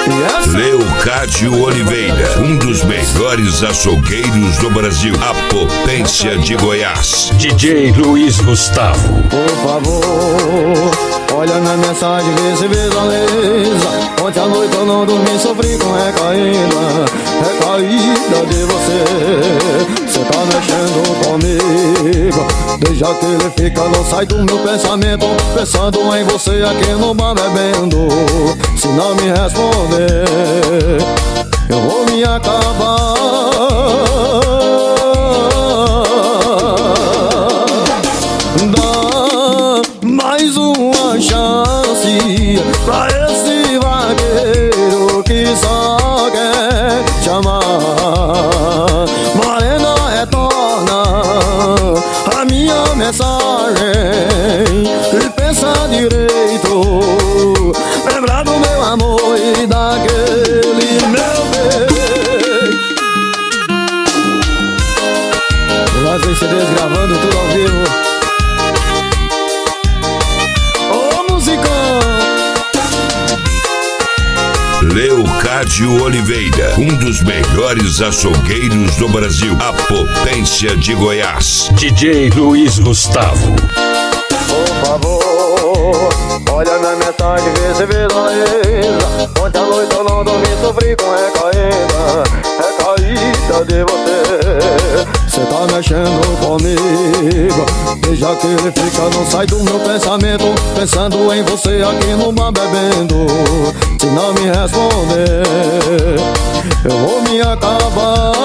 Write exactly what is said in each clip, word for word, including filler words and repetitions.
Leocádio Oliveira, um dos melhores açougueiros do Brasil, a potência de Goiás. D J Luiz Gustavo. Por favor, olha minha mensagem, vê se visualiza. Ontem à noite eu não dormi, sofri com recaída, recaída de você. Cê tá mexendo comigo, desde que ele fica, não sai do meu pensamento. Pensando em você aqui no bar bebendo. Se não me responder, eu vou me acabar. Dá mais uma chance pra esse vaqueiro que só quer te amar. Morena, retorna a minha mensagem e pensa direito. Lembrar do meu amor e daquele meu beijo. Brasil C Ds gravando tudo ao vivo. Ô musicão! Leocádio Oliveira, um dos melhores açougueiros do Brasil, a potência de Goiás. D J Luiz Gustavo. Por favor, olha minha mensagem, vê se visualiza. Ontem à noite eu não dormi, sofri com recaída, recaída de você. Cê tá mexendo comigo, desde que ele fica, não sai do meu pensamento. Pensando em você aqui no bar bebendo. Se não me responder, eu vou me acabar.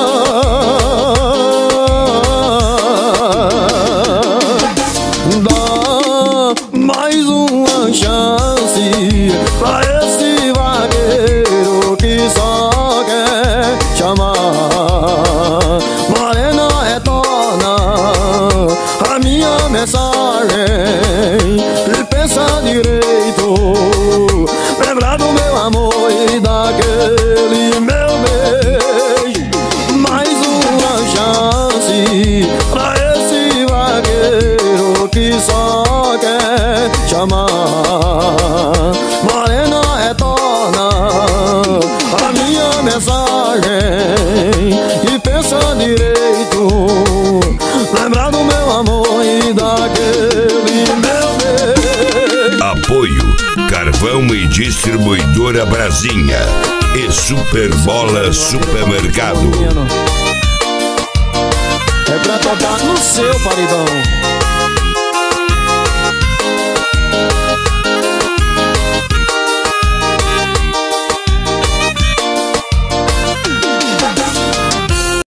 Dá mais uma chance pra esse vaqueiro que só quer te amar. Morena, retorna a minha mensagem e pensa direito. Lembrar do meu amor e daquele meu beijo. Mais uma chance pra esse vaqueiro que só quer te amar. Morena, retorna a minha mensagem e pensa direito. Lembrar do meu amor e daquele meu beijo. Apoio Carvão e Distribuidora Brasinha e Superbola Supermercado. É pra tocar no seu paredão.